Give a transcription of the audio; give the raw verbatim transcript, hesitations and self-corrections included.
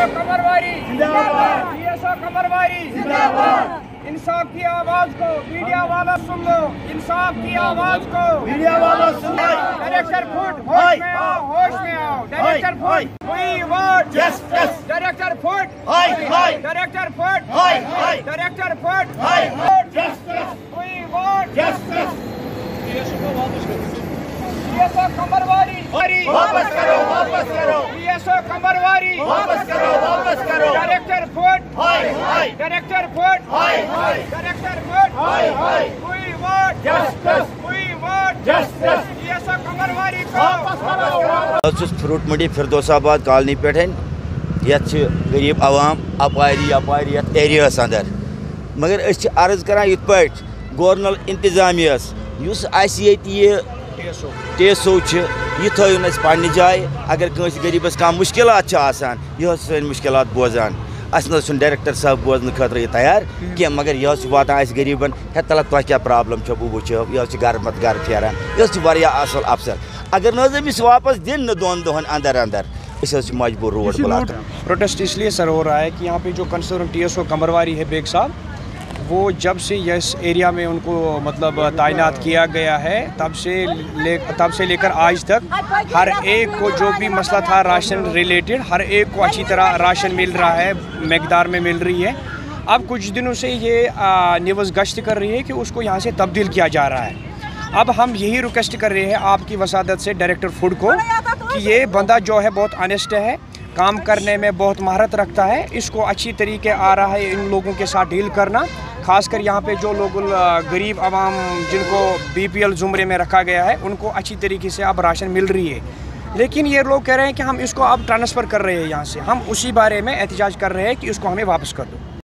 कमरवारी जिंदाबाद, कमरवारी जिंदाबाद। इंसाफ की आवाज को मीडिया वाला सुन लो, इंसाफ की आवाज को मीडिया वाला सुन लो। डायरेक्टर फुट होश में आओ, होश में आओ। डायरेक्टर फुट वी वांट जस्टिस। डायरेक्टर फुट हाय हाय। डायरेक्टर फुट हाय हाय। डायरेक्टर फुट हाय हाय। Justice we want justice. PSO Kamarwari वापस करो, वापस करो। पीएसओ कमरवारी वापस करो, वापस करो। डायरेक्टर फुट हाय हाय। डायरेक्टर फुट हाय हाय। डायरेक्टर फुट हाय हाय। We want justice, we want justice. PSO Kamarwari को वापस करो। बस फ्रूट मंडी फिरदौसाबाद कॉलोनी पे यथ गरीब आवाम अपारी अपारी यथ एरियास अंदर, मगर अस अर्ज करान इत पे गवर्नल इंतजामियस युस आसि ये टेसो यह थन पे जाए। अगर कंस गरीबस कह मुश्किलात आसान यह सन मुश्किलात बोजान अस न डायरेक्टर साहब बोजन खतर तैयार क्या, मगर यह वातान गरीबन है तल तुम क्या प्रॉब्लम छो बह वो यह गर मत गर फेरान यह असल अफसर। अगर नमिस वापस दिन दोन दोहन अंदर अंदर इस मजबूर रोड ब्लॉक। प्रोटेस्ट इसलिए सर हो रहा है कि यहाँ पे जो concern T S O Kamarwari है बेग साहब, वो जब से इस एरिया में उनको मतलब तैनात किया गया है तब से ले तब से लेकर आज तक हर एक को जो भी मसला था राशन रिलेटेड, हर एक को अच्छी तरह राशन मिल रहा है, मकदार में मिल रही है। अब कुछ दिनों से ये न्यूज़ गश्त कर रही है कि उसको यहाँ से तब्दील किया जा रहा है। अब हम यही रिक्वेस्ट कर रहे हैं आपकी वसादत से डायरेक्टर फूड को कि ये बंदा जो है बहुत ऑनेस्ट है, काम करने में बहुत महारत रखता है, इसको अच्छी तरीके आ रहा है इन लोगों के साथ डील करना। खासकर यहाँ पे जो लोग गरीब आवाम जिनको बीपीएल ज़ुमरे में रखा गया है उनको अच्छी तरीके से अब राशन मिल रही है। लेकिन ये लोग कह रहे हैं कि हम इसको अब ट्रांसफ़र कर रहे हैं यहाँ से, हम उसी बारे में एहतजाज कर रहे हैं कि इसको हमें वापस कर दो।